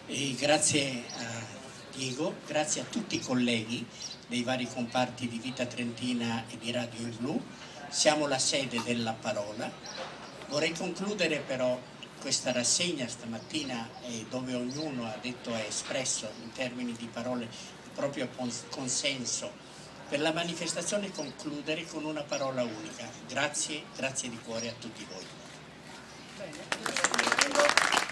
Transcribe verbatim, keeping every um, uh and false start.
E grazie a Diego, grazie a tutti i colleghi dei vari comparti di Vita Trentina e di Radio Il Blu. Siamo la sede della parola. Vorrei concludere però questa rassegna stamattina, eh, dove ognuno ha detto e espresso in termini di parole il proprio consenso per la manifestazione, concludere con una parola unica. Grazie, grazie di cuore a tutti voi. Bene.